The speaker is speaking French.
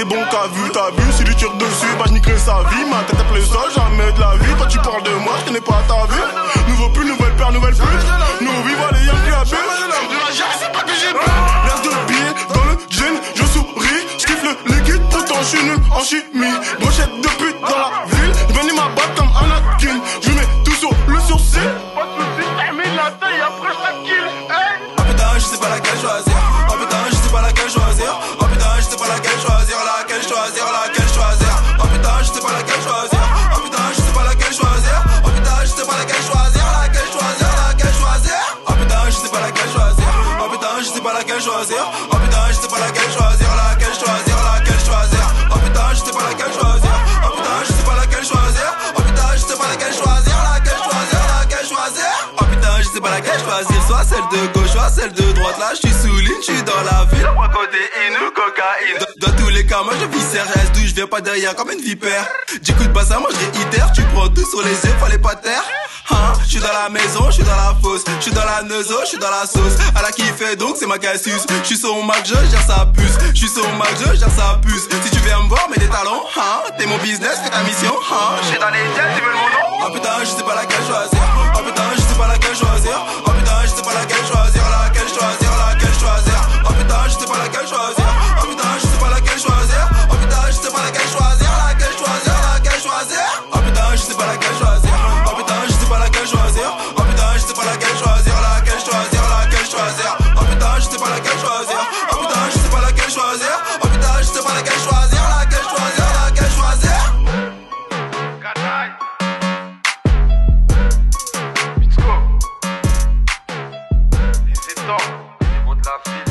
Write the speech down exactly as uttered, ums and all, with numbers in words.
des bons qu'à vu, t'as vu. Si lui tire dessus, bah je niquerai sa vie. Ma tête est pleine sol, jamais de la vie. Toi tu parles de moi, je connais pas ta vie. Nouveau pull, nouvelle paire, nouvelle pute. Nous vivons les Yankees à belle. La gère, c'est pas que j'ai peur. L'air de billets dans le jean, je souris. J'kiffe le liquide, pourtant je suis nul en chimie. Brochette de pute dans la ville. Venez m'abattre comme Anakin. Je mets tout sur le sourcil. Pas de soucis, termine la taille, après je kill. Oh putain, je sais pas laquelle choisir. Oh putain, je sais pas laquelle choisir. Oh putain, je sais pas laquelle choisir. Laquelle choisir, laquelle choisir. Oh putain, je sais pas laquelle choisir. Oh putain, je sais pas laquelle choisir. Oh putain, je sais pas laquelle choisir. Laquelle choisir, laquelle choisir. Oh putain, je sais pas laquelle choisir. Oh putain, je sais pas laquelle choisir. Oh putain, je sais pas laquelle choisir. Laquelle choisir, laquelle choisir. Oh putain, je sais pas laquelle choisir. Oh putain, je sais pas laquelle choisir. Oh putain, je sais pas laquelle choisir. Laquelle choisir, laquelle choisir. Oh putain, je sais pas laquelle choisir. Soit celle de gauche, soit celle de droite. Là, je suis sous ligne, je suis dans la ville. Moi, codéine ou cocaïne. Dans tous les cas, moi je vis sérieuse, d'où je viens pas derrière comme une vipère. J'écoute pas ça, moi je réitère. Tu prends tout sur les yeux, fallait pas taire. Hein, je suis dans la maison, je suis dans la fosse. Je suis dans la neuzo, je suis dans la sauce. Elle a kiffé donc c'est ma cassus. Je suis sur mon Mac, je gère sa puce. Je suis sur mon Mac, je gère sa puce. Si tu viens me voir, mets des talons. Hein, t'es mon business, fais ta mission. Hein, je suis dans les jets, tu veux mon nom. Oh putain, je sais pas laquelle choisir. Oh putain, je sais pas laquelle choisir. Oh putain, je sais pas laquelle choisir. Laquelle choisir, laquelle choisir. Oh putain, je sais pas laquelle choisir. Oh putain, je sais pas laquelle choisir. Oh putain, je sais pas laquelle choisir. Laquelle choisir, laquelle choisir. Oh putain, je sais pas laquelle choisir. Oh putain, je sais pas laquelle choisir. Oh putain, je sais pas laquelle choisir. Laquelle choisir, laquelle choisir. Oh putain, je sais pas laquelle choisir. Oh putain, je sais pas laquelle choisir. Oh putain, je sais pas laquelle choisir. Laquelle choisir, laquelle choisir. Les étangs, au niveau de la ville.